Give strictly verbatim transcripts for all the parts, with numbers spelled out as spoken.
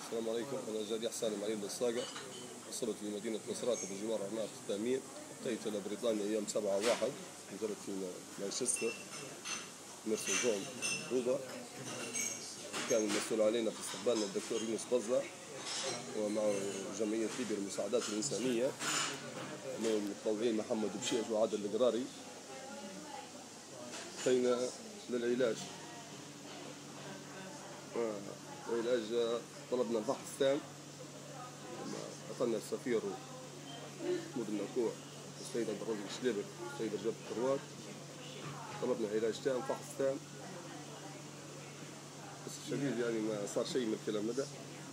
السلام عليكم. أنا جدي حسان مريض بالصاقة. وصلت لمدينة مصراتة بجوار عناق التأمين. أتيت إلى بريطانيا أيام سبعة واحد. نزلت في مانشستر ميرسلزون روضة. كان المسؤول علينا في استقبالنا الدكتور يونس بزة ومع جمعية ليبيا للمساعدات الإنسانية من المتطوعين محمد بشيش وعادل القراري. أتينا للعلاج. العلاج طلبنا الفحص تام. أعطانا السفير محمود النكوع والسيد عبد الرزاق الشليبك والسيد رجب الكروات. طلبنا علاج تام، فحص تام، بس الشديد يعني ما صار شيء من الكلام هذا.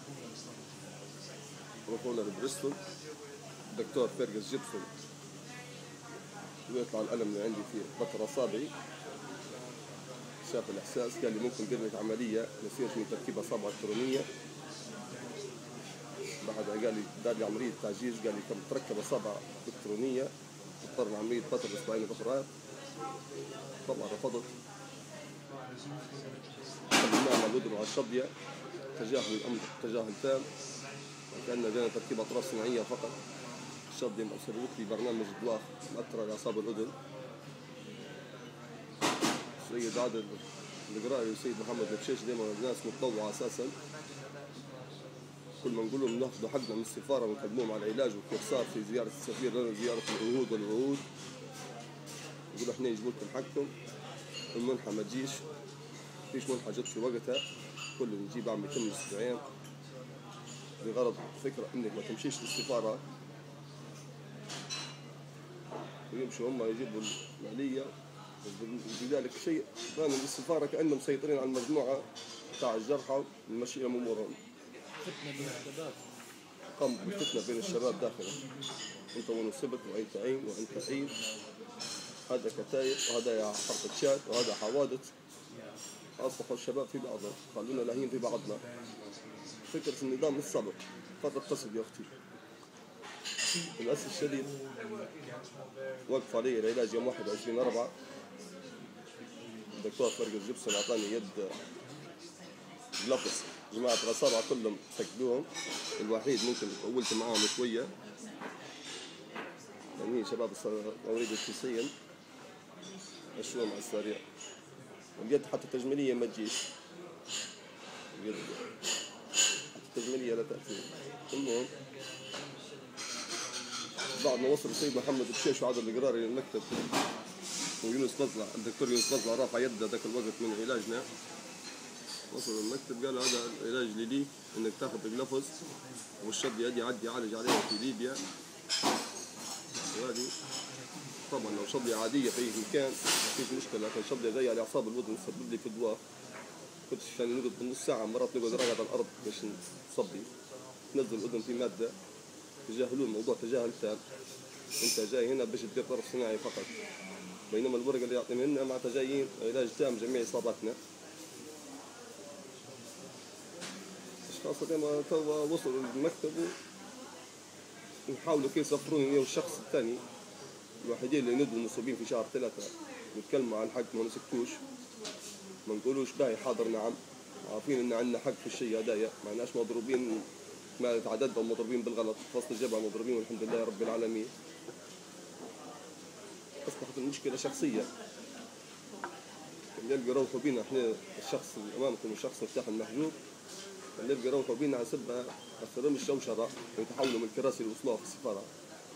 رحونا لبريستول، الدكتور فيرجس جيبسون ويطلع الألم اللي عندي في بطر أصابعي. شاف الإحساس، قال لي ممكن ندير لك عملية نصير في تركيب أصابع إلكترونية. بعدها قال لي دار لي عملية تعجيز، قال لي كم تركب أصابع إلكترونية اضطر عملية بطر أسبوعين أخرى. طبعا رفضت. خليناه على الأذن وعلى الشظية، تجاهل الأمر تجاهل تام، وكأننا جانا تركيب أطراف صناعية فقط. الشظية سوت لي برنامج إطلاق مأثر على أعصاب الأذن. السيد عادل القراري والسيد محمد بشيش دائما ناس متطوعة أساسا. كل ما نقول لهم ناخذوا حقنا من السفارة ونقدموهم على العلاج وكيف صار في زيارة السفير لنا زيارة العهود والوعود. يقولوا احنا نجيب لكم حقكم، المنحة ما تجيش، فيش منحة جت في وقتها، كل اللي نجيب عم يتم استدعاء بغرض فكرة انك ما تمشيش للسفارة ويمشوا هم يجيبوا المالية. بذلك شيء كان للسفارة كأنهم مسيطرين على المجموعة تاع الجرحى ومشيهم أمورهم. فتنة بين الشباب. قام بالفتنة بين الشباب داخله. أنت ونصبت وأنت عين وأنت عين. هذا كتايب وهذا حركة شات وهذا حوادث. أصبحوا الشباب في بعضهم، خلونا لاهين في بعضنا. فكرة النظام السابق فقط تصل يا أختي. للأسف الشديد وقف علي العلاج يوم واحد وعشرين أربعة. الدكتور فيرجس جيبسون أعطاني يد جلافس. جماعة الأصابع كلهم سكدوهم، الوحيد ممكن طولت معاهم شوية يعني شباب مواليد التسعين مشوهم على السريع. اليد حتى تجميلية ما تجيش، اليد حتى تجميلية لا تأتي. المهم بعد ما وصل السيد محمد بشيش وعادل القراري للمكتب ويونس بزلة، الدكتور يونس بزلة رافع يده ذاك الوقت من علاجنا. وصل المكتب قال هذا العلاج اللي ليك انك تاخذ الجلافز والشد يدي عدي يعالج عليها في ليبيا. وهذه طبعا لو شظية عادية في اي مكان مفيش مشكلة، لكن شظية جاية على اعصاب الودن تسبب لي في دواء. كنت يعني نقعد بالنص ساعة مرات نقعد راقد على الارض باش نصبي تنزل الاذن في مادة. تجاهلون الموضوع تجاهل تام. انت جاي هنا باش تدير طرف صناعي فقط، بينما الورقة اللي يعطينا لنا معناتها جايين علاج تام جميع اصاباتنا. خاصة لما توا وصلوا للمكتب ونحاولوا كيف يسافروني أنا والشخص الثاني الوحيدين اللي ندوا مصابين في شهر ثلاثة. نتكلموا عن حق ما نسكتوش، ما نقولوش باهي حاضر نعم، عارفين إن عندنا حق في الشيء هدايا، ما عندناش مضروبين ما تعددهم مضروبين بالغلط، فصل الجبهة مضروبين والحمد لله رب العالمين. أصبحت المشكلة شخصية. نلقى روحوا بينا احنا الشخص اللي أمامكم والشخص المفتاح المحجوب، نلقى روحوا بينا على سبها أثرهم الشوشرة ويتحولوا من الكراسي اللي وصلوها في السفارة.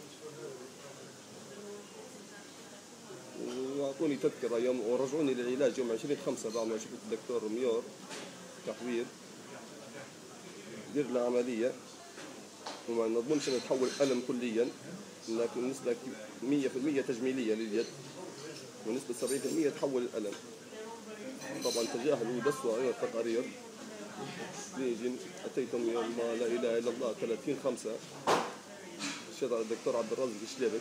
وأعطوني تذكرة يوم ورجعوني للعلاج يوم عشرين خمسة بعد ما شفت الدكتور ميور تحويل دير له عملية وما نضمنش أن تحول ألم كليا، لكن نسبة مية في المية تجميلية لليد ونسبة سبعين في المية تحول الألم. طبعا تجاهلوا ودسوا علينا التقارير. نيجي أتيتم يوم لا إله إلا الله ثلاثين خمسة شرع الدكتور عبد الرزاق الشليبك.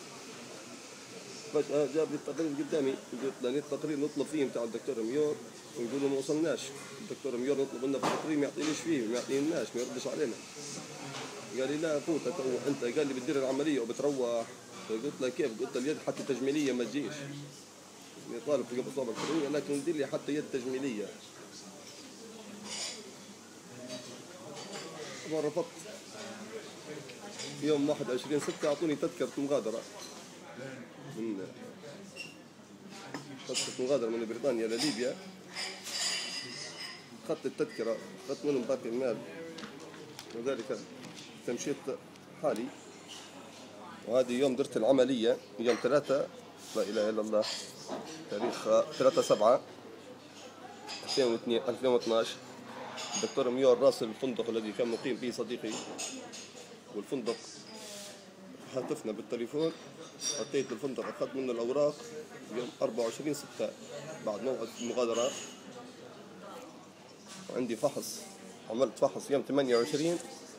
فجأة جاب لي التقرير قدامي، قلت له التقرير نطلب فيه بتاع الدكتور ميور ونقول له ما وصلناش. الدكتور ميور نطلب منه في التقرير ما يعطينيش فيه، ما يعطيناش، ما يردش علينا. قال لي لا فوت أنت، قال لي بتدير العملية وبتروح. قلت له كيف؟ قلت له اليد حتى تجميلية ما تجيش. طالب في قبل صوبة إلكترونية لكن دير لي حتى يد تجميلية. طبعا رفضت. يوم واحد وعشرين ستة أعطوني تذكرة مغادرة من تذكرة مغادرة من بريطانيا لليبيا. أخذت التذكرة، أخذت منهم باقي المال، وذلك تمشيت حالي. وهذه يوم درت العملية يوم ثلاثة، لا إله إلا الله، تاريخ ثلاثة سبعة ألفين واثناعش. الدكتور ميور راسل الفندق الذي كان مقيم به صديقي، والفندق هاتفنا بالتليفون، أتيت للفندق أخذت منه الأوراق يوم أربعة وعشرين ستة بعد موعد المغادرة. وعندي فحص، عملت فحص يوم ثمانية وعشرين،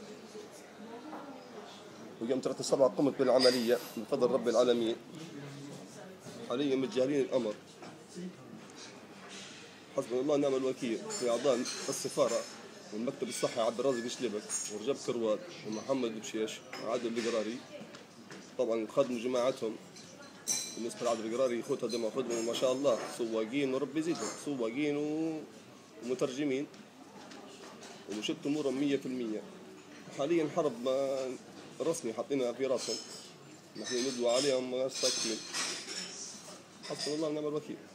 ويوم ثلاثة سبعة قمت بالعملية بفضل رب العالمين. حاليا متجاهلين الأمر، حسبنا الله ونعم الوكيل في أعضاء السفارة والمكتب الصحي عبد الرازق شليبك ورجب كرواد ومحمد بشيش وعادل القراري. طبعا خدموا جماعتهم. بالنسبة لعادل القراري خوتها دم خدموا ما شاء الله، سواقين وربي يزيدهم، سواقين ومترجمين، ومشت أمورهم مية في المية. حاليا حرب رسمي حاطينها في راسهم، نحن ندعو عليهم ساكتين. حسبنا الله ونعم الوكيل.